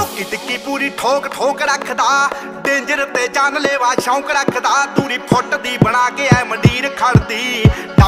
ਟੁੱਕੀ ਟਿੱਕੀ ਪੂਰੀ ਠੋਕ ਠੋਕ ਰੱਖਦਾ, ਡੇਂਜਰ ਤੇ ਜਾਨਲੇਵਾ ਸ਼ੌਂਕ ਰੱਖਦਾ। ਦੂਰੀ ਫੁੱਟ ਦੀ ਬਣਾ ਕੇ ਐ ਮੰਡੀਰ ਖੜਦੀ।